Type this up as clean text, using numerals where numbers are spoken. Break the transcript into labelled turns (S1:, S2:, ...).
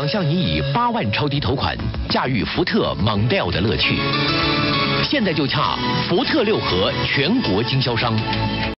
S1: 想象你以8万超低头款驾驭福特 Mondeo 的乐趣。现在就洽福特6合全国经销商。